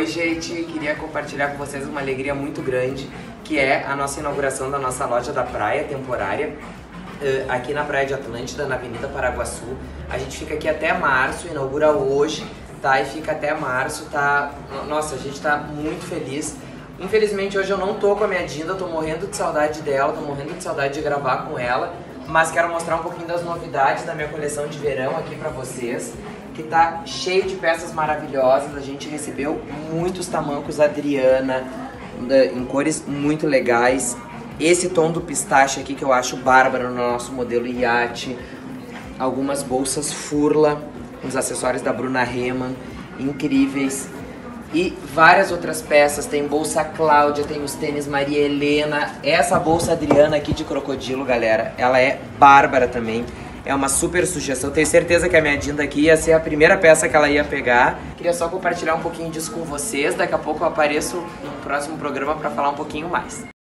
gente, queria compartilhar com vocês uma alegria muito grande, que é a nossa inauguração da nossa loja da praia temporária, aqui na Praia de Atlântida, na Avenida Paraguaçu. A gente fica aqui até março, inaugura hoje, tá? E fica até março, tá? Nossa, a gente tá muito feliz. Infelizmente hoje eu não tô com a minha Dinda, tô morrendo de saudade dela, tô morrendo de saudade de gravar com ela, mas quero mostrar um pouquinho das novidades da minha coleção de verão aqui pra vocês, que tá cheio de peças maravilhosas. A gente recebeu muitos tamancos Adriana, em cores muito legais. Esse tom do pistache aqui que eu acho bárbaro no nosso modelo Iate. Algumas bolsas Furla, uns acessórios da Bruna Rehmann, incríveis. E várias outras peças, tem bolsa Cláudia, tem os tênis Maria Helena. Essa bolsa Adriana aqui de crocodilo, galera, ela é bárbara também. É uma super sugestão, tenho certeza que a minha Dinda aqui ia ser a primeira peça que ela ia pegar. Queria só compartilhar um pouquinho disso com vocês, daqui a pouco eu apareço no próximo programa para falar um pouquinho mais.